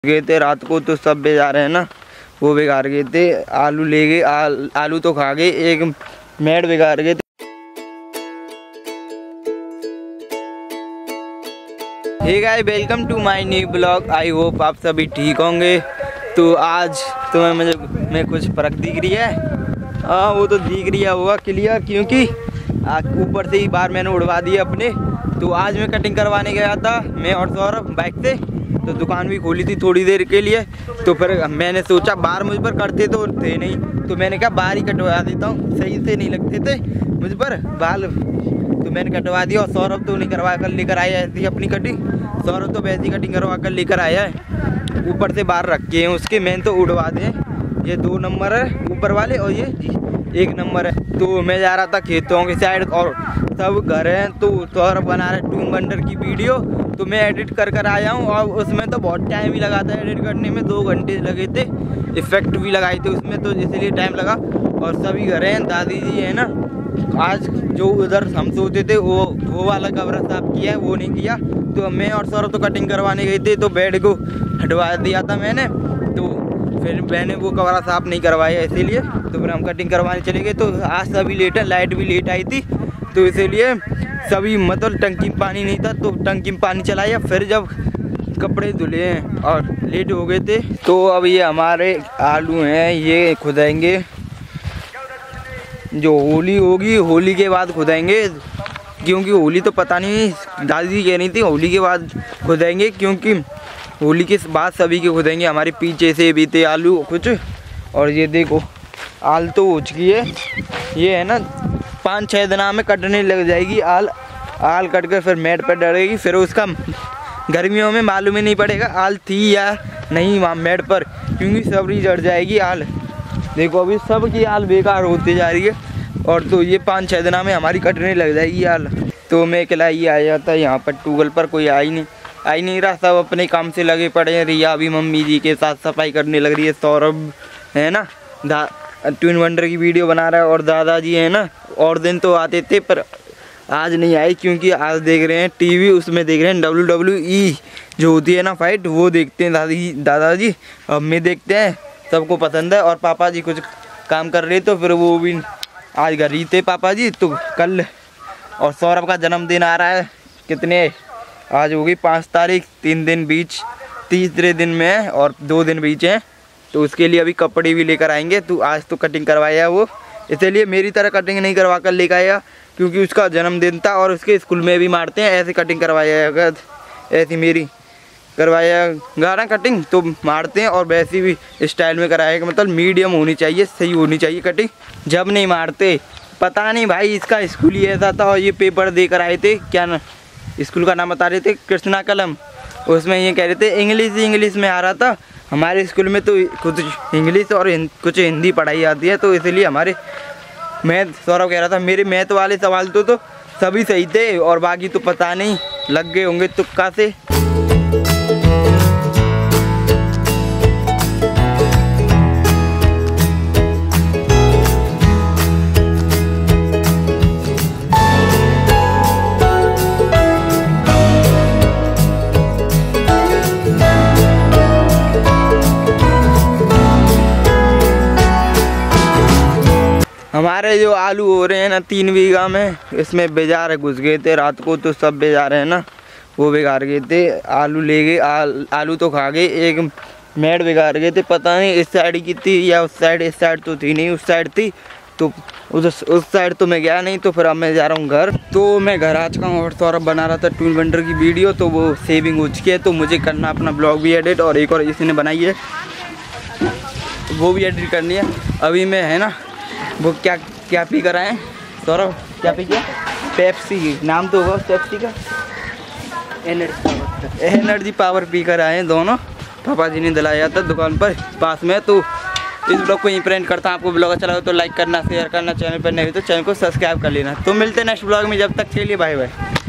गए थे रात को तो सब बेजार है ना, वो बिगाड़ गए थे। आलू ले गए, आलू तो खा गए, एक मैड बिगाड़ गए थे। Hey guys, welcome to my new blog. I hope आप सभी ठीक होंगे। तो आज तुम्हें मैं कुछ फर्क दिख रही है। हाँ, वो तो दिख रही है होगा क्लियर, क्योंकि ऊपर से ही बार मैंने उड़वा दिया अपने। तो आज मैं कटिंग करवाने गया था, मैं और सौरभ बाइक से। तो दुकान भी खोली थी थोड़ी देर के लिए, तो फिर मैंने सोचा बार मुझ पर करते तो थे नहीं, तो मैंने कहा बार ही कटवा देता हूँ, सही से नहीं लगते थे मुझ पर बाल, तो मैंने कटवा दिया। और सौरभ तो नहीं करवा कर लेकर आया थी अपनी कटिंग। सौरभ तो वैसी कटिंग करवा कर लेकर आया है, ऊपर से बार रखे हैं उसके। मैंने तो उड़वा दे, ये 2 नंबर है ऊपर वाले और ये 1 नंबर है। तो मैं जा रहा था खेतों के साइड और सब घर हैं, तो सौरभ बना रहे टून वंडर की वीडियो, तो मैं एडिट कर आया हूँ। और उसमें तो बहुत टाइम भी लगा था एडिट करने में, 2 घंटे लगे थे। इफेक्ट भी लगाए थे उसमें, तो इसलिए टाइम लगा। और सभी घर हैं, दादी जी है ना। आज जो उधर हम सोते थे वो वाला कमरा साफ किया है, वो नहीं किया। तो मैं और सौरभ तो कटिंग करवाने गए थे, तो बेड को हटवा दिया था मैंने, तो फिर मैंने वो कमरा साफ नहीं करवाया इसीलिए। तो फिर हम कटिंग करवाने चले गए। तो आज सभी लेट है, लाइट भी लेट आई थी, तो इसीलिए सभी मतलब टंकी में पानी नहीं था, तो टंकी में पानी चलाया। फिर जब कपड़े धुले हैं और लेट हो गए थे, तो अब ये हमारे आलू हैं, ये खुदाएंगे। जो होली होगी, होली के बाद खुदाएंगे, क्योंकि होली तो पता नहीं, दादी कह रही थी होली के बाद खुदाएंगे, क्योंकि होली के बाद सभी के खुदाएंगे। हमारे पीछे से भी थे आलू कुछ, और ये देखो आल तो हो चुकी है, ये है ना 5-6 दिना में कटने लग जाएगी आल कट कर फिर मैट पर डलेगी। फिर उसका गर्मियों में मालूम ही नहीं पड़ेगा आल थी या नहीं वहाँ मैट पर, क्योंकि सबरी जड़ जाएगी आल। देखो अभी सब की आल बेकार होती जा रही है, और तो ये 5-6 दिना में हमारी कटने लग जाएगी आल। तो मैं अकेला ही आया था यहाँ पर, टूगल पर कोई आ ही नहीं रहा, सब अपने काम से लगे पड़े हैं। रिया अभी मम्मी जी के साथ सफाई करने लग रही है, सौरभ है ना ट्विन वंडर की वीडियो बना रहा है, और दादाजी है ना। और दिन तो आते थे पर आज नहीं आए, क्योंकि आज देख रहे हैं टीवी, उसमें देख रहे हैं WWE जो होती है ना फाइट, वो देखते हैं दादाजी। मम्मी देखते हैं, सबको पसंद है। और पापा जी कुछ काम कर रहे, तो फिर वो भी आज घर ही थे पापा जी। तो कल और सौरभ का जन्मदिन आ रहा है, कितने आज होगी 5 तारीख, 3 दिन बीच, तीसरे दिन में है और 2 दिन बीच हैं। तो उसके लिए अभी कपड़े भी लेकर आएंगे। तो आज तो कटिंग करवाया वो, इसलिए मेरी तरह कटिंग नहीं करवा कर लेकर आया, क्योंकि उसका जन्मदिन था और उसके स्कूल में भी मारते हैं ऐसे कटिंग करवाया, अगर ऐसी मेरी करवाया गाना कटिंग तो मारते हैं, और वैसी भी स्टाइल में कराएगा, मतलब मीडियम होनी चाहिए, सही होनी चाहिए कटिंग, जब नहीं मारते। पता नहीं भाई, इसका स्कूल ही ऐसा था। और ये पेपर दे कर आए थे, क्या ना स्कूल का नाम बता रहे थे, कृष्णा कलम। उसमें ये कह रहे थे इंग्लिश में आ रहा था। हमारे स्कूल में तो कुछ इंग्लिश और कुछ हिंदी पढ़ाई आती है, तो इसलिए हमारे मैथ, सौरभ कह रहा था मेरे मैथ वाले सवाल तो सभी सही थे, और बाकी तो पता नहीं लग गए होंगे तुक्का से। हमारे जो आलू हो रहे हैं ना 3 बीघा में, इसमें बेजार घुस गए थे रात को, तो सब बेजार है ना, वो बिगाड़ गए थे। आलू ले गए, आलू तो खा गए, एक मैड बिगाड़ गए थे। पता नहीं इस साइड की थी या उस साइड, इस साइड तो थी नहीं, उस साइड थी। तो उस साइड तो मैं गया नहीं, तो फिर अब मैं जा रहा हूँ घर। तो मैं घर आ चुका हूँ, और सौरभ बना रहा था ट्विन वंडर की वीडियो, तो वो सेविंग हो चुकी है। तो मुझे करना अपना ब्लॉग भी एडिट, और एक और इसने बनाई है वो भी एडिट करनी है। अभी मैं है ना वो क्या पी कर आए सौरभ, क्या पी किया? पेप्सी, नाम तो होगा पेप्सी का, एनर्जी पावर पी कर आए हैं दोनों। पापा जी ने दिलाया था दुकान पर पास में। तो इस ब्लॉग को यहीं पर एंड करता हूँ। आपको ब्लॉग अच्छा लगा तो लाइक करना, शेयर करना, चैनल पर नहीं हो तो चैनल को सब्सक्राइब कर लेना। तो मिलते हैं नेक्स्ट ब्लॉग में, जब तक के लिए बाय बाय।